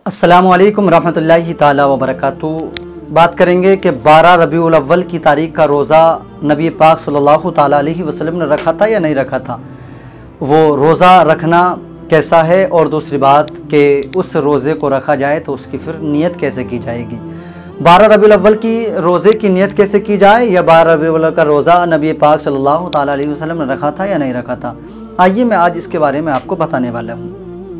अस्सलामु अलैकुम रहमतुल्लाहि ताला व बरकातुहू। बात करेंगे कि 12 रबीउल अव्वल की तारीख का रोज़ा नबी पाक सल्लल्लाहु ताला अलैहि वसल्लम ने रखा था या नहीं रखा था, वो रोज़ा रखना कैसा है, और दूसरी बात कि उस रोज़े को रखा जाए तो उसकी फिर नियत कैसे की जाएगी। 12 रबीउल अव्वल की रोज़े की नियत कैसे की जाए, या 12 रबीउल अव्वल का रोज़ा नबी पाक सल्लल्लाहु ताला अलैहि वसल्लम ने रखा था या नहीं रखा था, आइए मैं आज इसके बारे में आपको बताने वाला हूँ।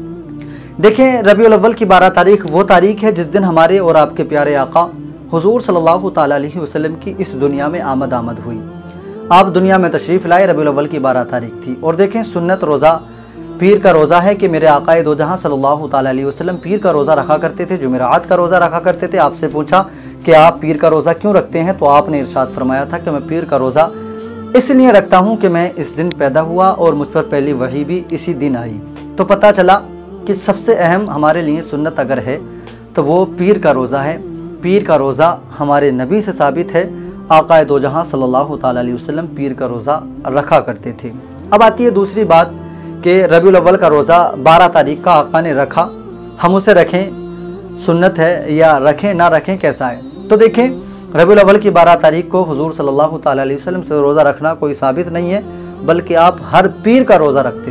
देखें, रबीउल अव्वल की 12 तारीख वो तारीख है जिस दिन हमारे और आपके प्यारे आका हुजूर सल्लल्लाहु ताला अलैहि वसल्लम की इस दुनिया में आमद हुई। आप दुनिया में तशरीफ़ लाए, रबीउल अव्वल की 12 तारीख थी। और देखें, सुन्नत रोज़ा पीर का रोज़ा है कि मेरे आका दो जहाँ सल्लल्लाहु ताला अलैहि वसल्लम पीर का रोज़ा रखा करते थे, जुमेरात का रोज़ा रखा करते थे। आपसे पूछा कि आप पीर का रोज़ा क्यों रखते हैं, तो आपने इरशाद फरमाया था कि मैं पीर का रोज़ा इसलिए रखता हूँ कि मैं इस दिन पैदा हुआ और मुझ पर पहली वही भी इसी दिन आई। तो पता चला कि सबसे अहम हमारे लिए सुन्नत अगर है तो वो पीर का रोज़ा है। पीर का रोज़ा हमारे नबी से साबित है, आका दो जहाँ सल्लल्लाहु ताला अलैहि वसल्लम पीर का रोज़ा रखा करते थे। अब आती है दूसरी बात कि रबीउल अव्वल का रोज़ा 12 तारीख का आका ने रखा, हम उसे रखें, सुन्नत है या रखें ना रखें, कैसा है। तो देखें, रबीउल अव्वल की 12 तारीख को हुजूर सल्लल्लाहु ताला अलैहि वसल्लम से रोज़ा रखना कोई साबित नहीं है, बल्कि आप हर पीर का रोज़ा रखते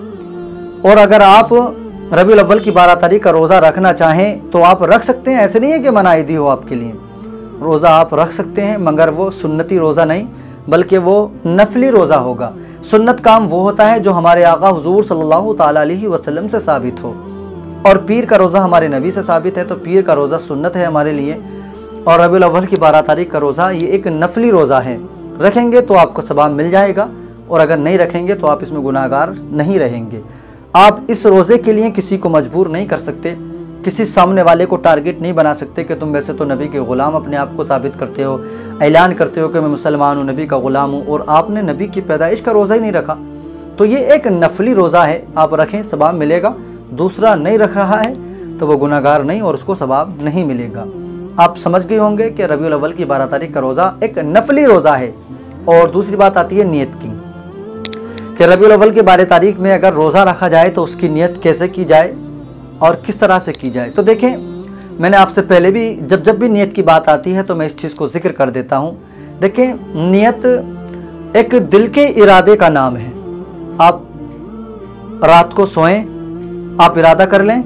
थे। और अगर आप रबीउल अव्वल की 12 तारीख का रोज़ा रखना चाहें तो आप रख सकते हैं, ऐसे नहीं है कि मनाही हो आपके लिए। रोज़ा आप रख सकते हैं, मगर वो सुन्नती रोज़ा नहीं बल्कि वो नफली रोज़ा होगा। सुन्नत काम वो होता है जो हमारे आका हुजूर सल्लल्लाहु ताला अलैहि वसल्लम से साबित हो, और पीर का रोज़ा हमारे नबी से साबित है, तो पीर का रोज़ा सुन्नत है हमारे लिए। और रबीउल अव्वल की 12 तारीख का रोज़ा ये एक नफली रोज़ा है, रखेंगे तो आपको सवाब मिल जाएगा, और अगर नहीं रखेंगे तो आप इसमें गुनाहगार नहीं रहेंगे। आप इस रोज़े के लिए किसी को मजबूर नहीं कर सकते, किसी सामने वाले को टारगेट नहीं बना सकते कि तुम वैसे तो नबी के ग़ुलाम अपने आप को साबित करते हो, ऐलान करते हो कि मैं मुसलमान हूँ, नबी का ग़ुलाम हूँ, और आपने नबी की पैदाइश का रोज़ा ही नहीं रखा। तो ये एक नफली रोज़ा है, आप रखें सवाब मिलेगा। दूसरा नहीं रख रहा है तो वो गुनाहगार नहीं और उसको सवाब नहीं मिलेगा। आप समझ गए होंगे कि रबीउल अव्वल की 12 तारीख का रोज़ा एक नफली रोज़ा है। और दूसरी बात आती है नियत की, कि रबीउल अव्वल की 12 तारीख में अगर रोज़ा रखा जाए तो उसकी नियत कैसे की जाए और किस तरह से की जाए। तो देखें, मैंने आपसे पहले भी जब भी नियत की बात आती है तो मैं इस चीज़ को जिक्र कर देता हूँ। देखें, नियत एक दिल के इरादे का नाम है। आप रात को सोएं, आप इरादा कर लें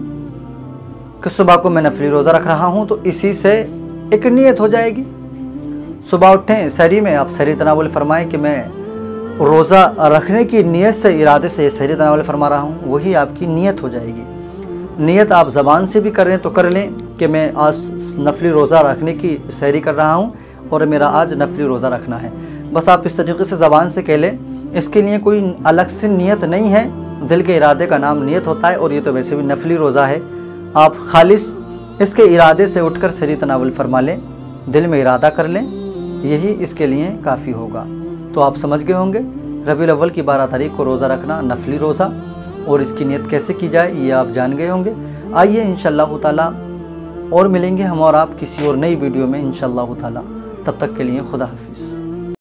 कि सुबह को मैं नफली रोज़ा रख रहा हूँ, तो इसी से एक नियत हो जाएगी। सुबह उठें, सहरी में आप सहरी तनावुल फरमाएं कि मैं रोज़ा रखने की नियत से, इरादे से सहरी तनावुल फरमा रहा हूँ, वही आपकी नियत हो जाएगी। नियत आप ज़बान से भी करें तो कर लें कि मैं आज नफली रोज़ा रखने की सहरी कर रहा हूँ और मेरा आज नफली रोज़ा रखना है। बस आप इस तरीके से ज़बान से कह लें, इसके लिए कोई अलग से नियत नहीं है, दिल के इरादे का नाम नियत होता है। और ये तो वैसे भी नफली रोज़ा है, आप खालिस इसके इरादे से उठकर सहरी तनावुल फरमा लें, दिल में इरादा कर लें, यही इसके लिए काफ़ी होगा। तो आप समझ गए होंगे रबीउल अव्वल की 12 तारीख को रोज़ा रखना नफली रोज़ा, और इसकी नियत कैसे की जाए ये आप जान गए होंगे। आइए इंशाअल्लाह ताला और मिलेंगे हम और आप किसी और नई वीडियो में इंशाअल्लाह ताला। तब तक के लिए खुदा हाफिज़।